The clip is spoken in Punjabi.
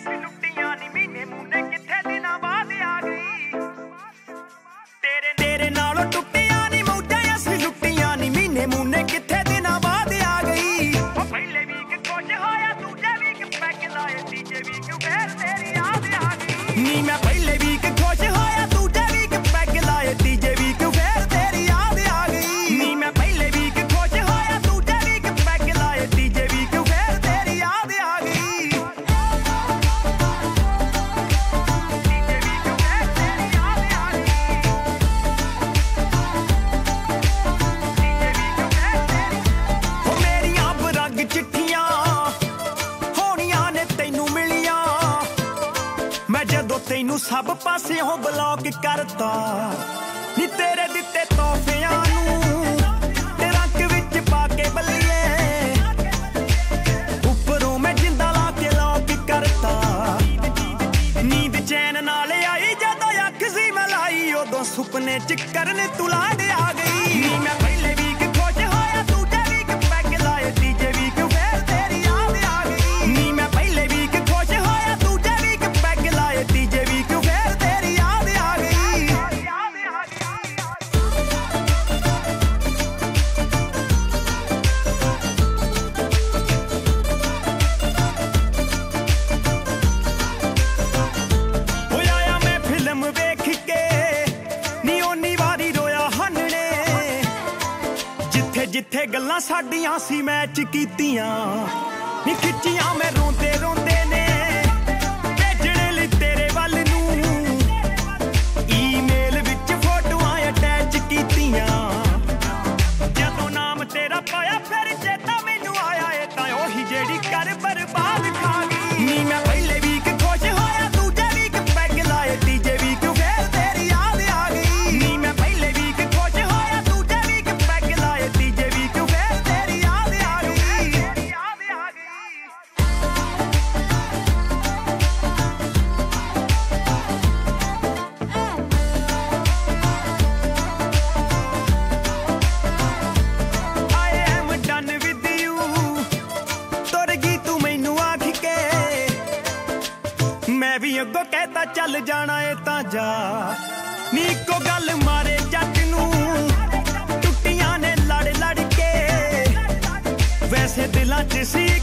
ਅਸੀਂ ਲੁੱਟੀਆਂ ਨੀ ਮਹੀਨੇ ਮੂਨੇ ਕਿੱਥੇ ਦਿਨਾਂ ਬਾਅਦ ਆ ਗਈ ਤੇਰੇ ਨਾਲੋਂ ਟੁੱਟੀਆਂ ਨੀ ਮੌਜਾਂ ਅਸੀਂ ਲੁੱਟੀਆਂ ਨੀ ਮਹੀਨੇ ਮੂਨੇ ਕਿੱਥੇ ਦਿਨਾਂ ਬਾਅਦ ਆ ਗਈ ਉਹ ਪਹਿਲੇ ਵੀਕ ਕੁਝ ਹੋਇਆ ਦੂਜੇ ਵੀਕ ਪੈਗ ਲਾਏ ਤੀਜੇ ਵੀਕ ਫੇਰ ਤੇਰੀ ਯਾਦ ਆ ਗਈ ਨੀ ਮੈਂ ਪਹਿਲੇ ਵੀਕ ਖੁਸ਼ ਹੋਇਆ ਦੂਜੇ ਵੀਕ ਪੈਗ ਲਾਏ ਤੀਜੇ ਵੀਕ ਫੇਰ ਤੇਰੀ ਯਾਦ ਆ ਗਈ ਨੀ ਮੈਂ ਪਹਿਲੇ ਵੀਕ ਖੁਸ਼ ਹੋਇਆ ਦੂਜੇ ਵੀਕ ਪੈਗ ਲਾਏ ਤੀਜੇ ਵੀਕ ਫੇਰ ਤੇਰੀ ਯਾਦ ਆ ਗਈ ਤੀਜੇ ਵੀਕ ਫੇਰ ਤੇਰੀ ਯਾਦ ਆ ਗਈ ਤੀਜੇ ਵੀਕ ਫੇਰ ਤੇਰੀ ਹੋ ਮੇਰੀਆਂ ਬਰੰਗ ਚਿੱਠੀਆਂ ਹੋਣੀਆਂ ਨੇ ਤੈਨੂੰ ਮਿਲੀਆਂ ਮੈਂ ਜਦੋਂ ਤੈਨੂੰ ਸਭ ਪਾਸਿਓਂ ਬਲੌਕ ਕਰਤਾ ਨੀ ਤੇਰੇ ਦਿੱਤੇ ਤੋਹਫਿਆਂ ਨੂੰ ਤੇ ਰੰਗ ਵਿੱਚ ਪਾ ਕੇ ਬੱਲੀਏ ਉੱਪਰੋਂ ਮੈਂ ਜਿੰਦਾ ਲਾ ਕੇ ਲੌਕ ਕਰਤਾ ਨੀਂਦ ਚੈਨ ਨਾਲ ਆਈ ਜਦੋਂ ਅੱਖ ਸੀ ਮੈਂ ਲਾਈ ਉਦੋਂ ਸੁਪਨੇ ਚ ਕਰਨ ਤੂੰ ਲਾਡ ਆ ਗਈ ਨੀ ਮੈਂ ਪਹਿਲੇ ਵੀਕ ਖੁਸ਼ ਹੋਇਆ ਦੂਜੇ ਵੀਕ ਪੈਗ ਲਾਏ ਤੀਜੇ ਵੀਕ ਫੇਰ ਤੇਰੀ ਯਾਦ ਆ ਗਈ ਨੀ ਮੈਂ ਪਹਿਲੇ ਵੀਕ ਖੁਸ਼ ਹੋਇਆ ਦੂਜੇ ਵੀਕ ਪੈਗ ਲਾਏ ਤੀਜੇ ਵੀਕ ਫੇਰ ਤੇਰੀ ਯਾਦ ਆ ਗਈ ਹੋਇਆ ਮੈਂ ਫਿਲਮ ਵੇਖ ਕੇ ਨੀ ਓਨੀ ਵਾਰੀ ਰੋਇਆ ਹਨਣੇ ਜਿੱਥੇ ਜਿੱਥੇ ਗੱਲਾਂ ਸਾਡੀਆਂ ਸੀ ਮੈਚ ਕੀਤੀਆਂ ਨੀ ਖਿੱਚੀਆਂ ਮੈਂ ਰੋਂਦੇ ਰੋਂਦੇ ਨੇ ਭੇਜਣੇ ਲਈ ਤੇਰੇ ਵੱਲ ਨੂੰ ਈਮੇਲ ਵਿੱਚ ਫੋਟੋਆਂ ਅਟੈਚ ਕੀਤੀਆਂ ਜਦੋਂ ਨਾਮ ਤੇਰਾ ਪਾਇਆ ਫਿਰ ਚੇਤਾ ਮੈਨੂੰ ਆਇਆ ਇਹ ਤਾਂ ਉਹੀ ਜਿਹੜੀ ਕਰ ਬਰਬਾਦ ਖਾ ਗਈ ਨੀ ਮੈਂ ਪਹਿਲੇ ਵੀਕ ਖੁਸ਼ ਹੋਇਆ ਦੂਜੇ ਵੀਕ ਪੈਗ ਲਾਏ ਤੀਜੇ ਵੀਕ ਫੇਰ ਤੇਰੀ ਯਾਦ ਆ ਗਈ ਨੀ ਮੈਂ ਪਹਿਲੇ ਵੀਕ ਖੁਸ਼ ਹੋਇਆ ਦੂਜੇ ਵੀਕ ਪੈਗ ਲਾਏ ਤੀਜੇ ਵੀਕ ਫੇਰ ਤੇਰੀ ਯਾਦ ਆ ਗਈ I am done with you ਤੁਰ ਗਈ ਤੂੰ ਮੈਨੂੰ ਆਖ ਕੇ ਮੈਂ ਵੀ ਅੱਗੋਂ ਕਹਿਤਾ ਚੱਲ ਜਾਣਾ ਏ ਤਾਂ ਜਾ ਨੀ ਇੱਕੋ ਗੱਲ ਮਾਰੇ ਜੱਟ ਨੂੰ ਟੁੱਟੀਆਂ ਨੇ ਲੜ ਲੜ ਕੇ ਵੈਸੇ ਦਿਲਾਂ 'ਚ ਸੀ